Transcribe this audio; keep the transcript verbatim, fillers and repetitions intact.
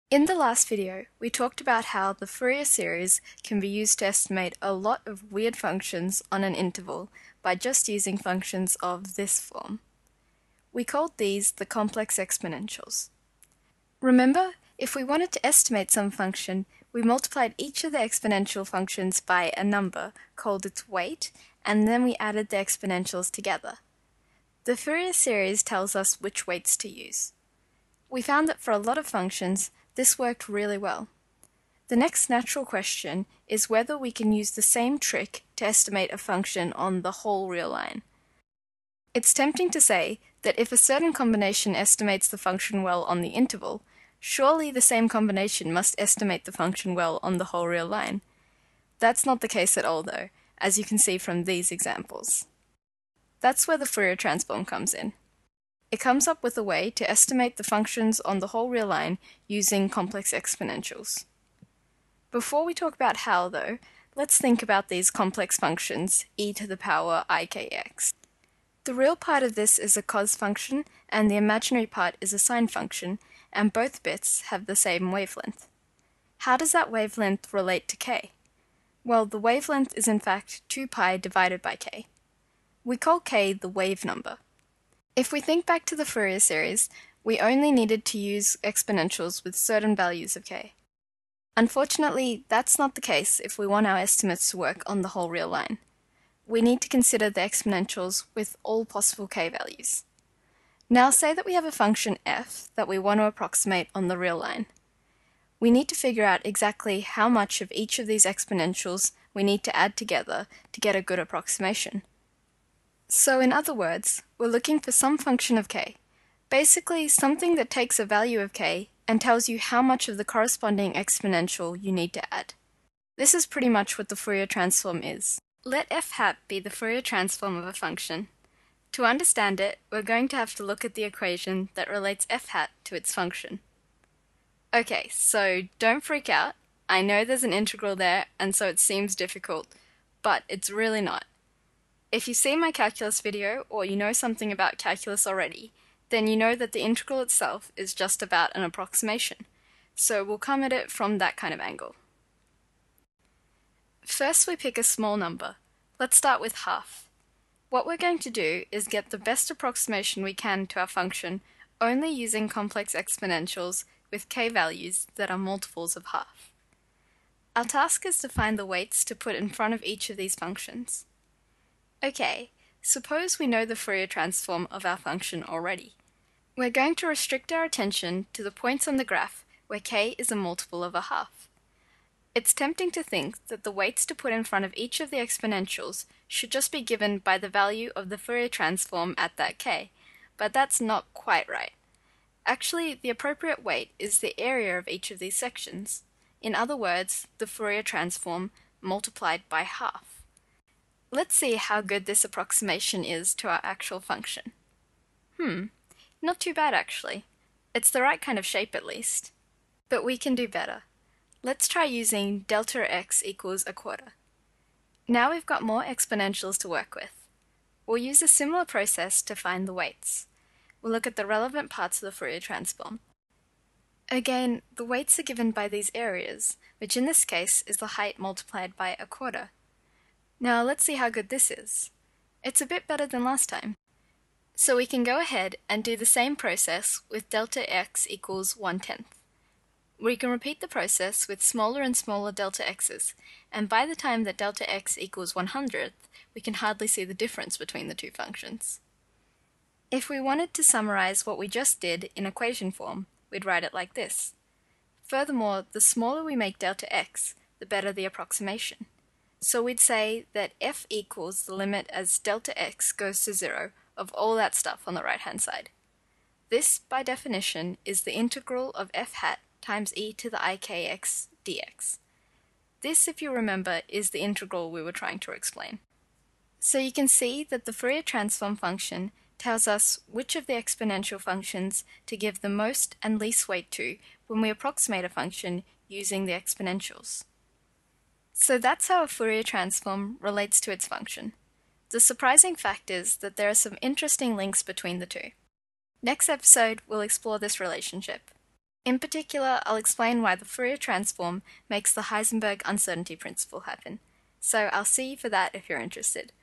In the last video, we talked about how the Fourier series can be used to estimate a lot of weird functions on an interval by just using functions of this form. We called these the complex exponentials. Remember, if we wanted to estimate some function, we multiplied each of the exponential functions by a number called its weight, and then we added the exponentials together. The Fourier series tells us which weights to use. We found that for a lot of functions, this worked really well. The next natural question is whether we can use the same trick to estimate a function on the whole real line. It's tempting to say that if a certain combination estimates the function well on the interval, surely the same combination must estimate the function well on the whole real line. That's not the case at all though, as you can see from these examples. That's where the Fourier transform comes in. It comes up with a way to estimate the functions on the whole real line using complex exponentials. Before we talk about how though, let's think about these complex functions e to the power ikx. The real part of this is a cos function and the imaginary part is a sine function, and both bits have the same wavelength. How does that wavelength relate to k? Well, the wavelength is in fact two pi divided by k. We call k the wave number. If we think back to the Fourier series, we only needed to use exponentials with certain values of k. Unfortunately, that's not the case if we want our estimates to work on the whole real line. We need to consider the exponentials with all possible k values. Now say that we have a function f that we want to approximate on the real line. We need to figure out exactly how much of each of these exponentials we need to add together to get a good approximation. So in other words, we're looking for some function of k, basically something that takes a value of k and tells you how much of the corresponding exponential you need to add. This is pretty much what the Fourier transform is. Let f hat be the Fourier transform of a function. To understand it, we're going to have to look at the equation that relates f hat to its function. Okay, so don't freak out. I know there's an integral there, and so it seems difficult, but it's really not. If you see my calculus video, or you know something about calculus already, then you know that the integral itself is just about an approximation, so we'll come at it from that kind of angle. First we pick a small number. Let's start with half. What we're going to do is get the best approximation we can to our function only using complex exponentials with k values that are multiples of half. Our task is to find the weights to put in front of each of these functions. Okay, suppose we know the Fourier transform of our function already. We're going to restrict our attention to the points on the graph where k is a multiple of a half. It's tempting to think that the weights to put in front of each of the exponentials should just be given by the value of the Fourier transform at that k, but that's not quite right. Actually, the appropriate weight is the area of each of these sections. In other words, the Fourier transform multiplied by half. Let's see how good this approximation is to our actual function. Hmm, not too bad actually. It's the right kind of shape at least. But we can do better. Let's try using delta x equals a quarter. Now we've got more exponentials to work with. We'll use a similar process to find the weights. We'll look at the relevant parts of the Fourier transform. Again, the weights are given by these areas, which in this case is the height multiplied by a quarter. Now let's see how good this is. It's a bit better than last time. So we can go ahead and do the same process with delta x equals one tenth. We can repeat the process with smaller and smaller delta x's, and by the time that delta x equals one hundredth, we can hardly see the difference between the two functions. If we wanted to summarize what we just did in equation form, we'd write it like this. Furthermore, the smaller we make delta x, the better the approximation. So we'd say that f equals the limit as delta x goes to zero of all that stuff on the right hand side. This, by definition, is the integral of f hat times e to the ikx dx. This, if you remember, is the integral we were trying to explain. So you can see that the Fourier transform function tells us which of the exponential functions to give the most and least weight to when we approximate a function using the exponentials. So that's how a Fourier transform relates to its function. The surprising fact is that there are some interesting links between the two. Next episode, we'll explore this relationship. In particular, I'll explain why the Fourier transform makes the Heisenberg uncertainty principle happen. So I'll see you for that if you're interested.